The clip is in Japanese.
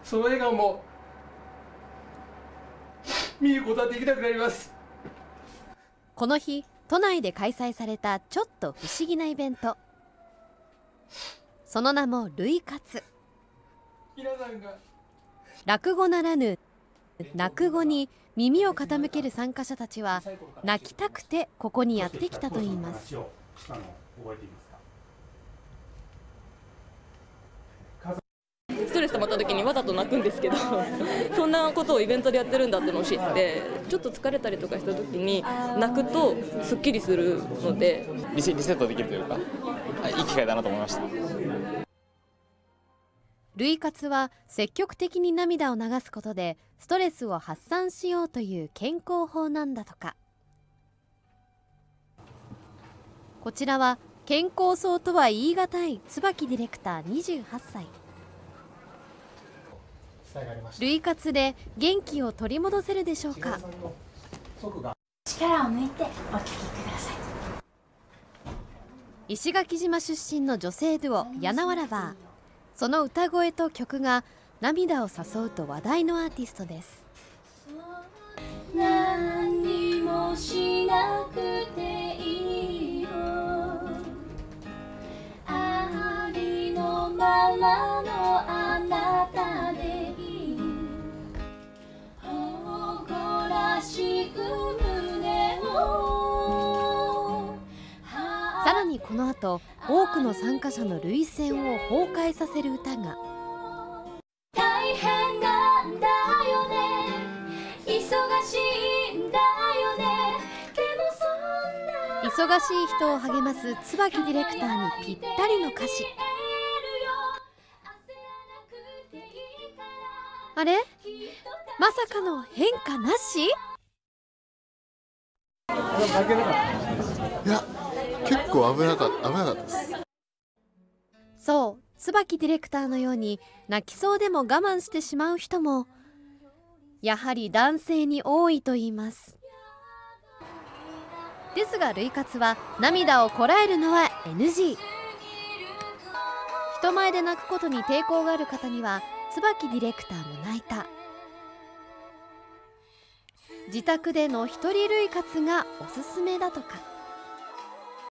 その笑顔も見ることはできなくなります。 この日都内で開催されたちょっと不思議なイベント、その名も涙活。落語ならぬ泣く語に耳を傾ける参加者たちは泣きたくてここにやってきたといいます。 ストレス溜まった時にわざと泣くんですけどそんなことをイベントでやってるんだっていうのを知って、ちょっと疲れたりとかした時に泣くとすっきりするのでリセットできるというか、いい機会だなと思いました。 涙活は積極的に涙を流すことでストレスを発散しようという健康法なんだとか。こちらは健康そうとは言い難い椿ディレクター28歳。涙活で元気を取り戻せるでしょうか。 力を抜いてお聞きください。 石垣島出身の女性デュオやなわらば、その歌声と曲が涙を誘うと話題のアーティストです。 何もしなくていいよ、ありのままのあなたでいい、誇らしく胸を。 さらにこの後、多くの参加者の涙腺を崩壊させる歌が。 大変なんだよね、忙しいんだよね、でもそんな忙しい人を励ます椿ディレクターにぴったりの歌詞。あれ、まさかの変化なし？ いや、結構危なかったです。 そう、椿ディレクターのように泣きそうでも我慢してしまう人もやはり男性に多いといいます。ですが涙活は涙をこらえるのは NG。 人前で泣くことに抵抗がある方には椿ディレクターも泣いた。自宅での一人涙活がおすすめだとか。